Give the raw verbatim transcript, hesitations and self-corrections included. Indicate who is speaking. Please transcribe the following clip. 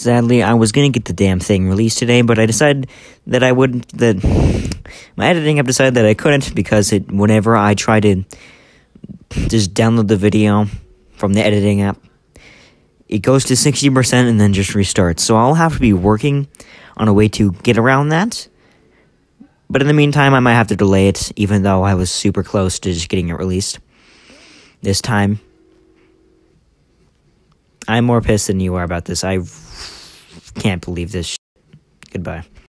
Speaker 1: Sadly, I was gonna get the damn thing released today, but I decided that I wouldn't, that my editing app decided that I couldn't, because it, whenever I try to just download the video from the editing app, it goes to sixty percent and then just restarts. So I'll have to be working on a way to get around that. But in the meantime, I might have to delay it, even though I was super close to just getting it released this time. I'm more pissed than you are about this. I can't believe this shit. Goodbye.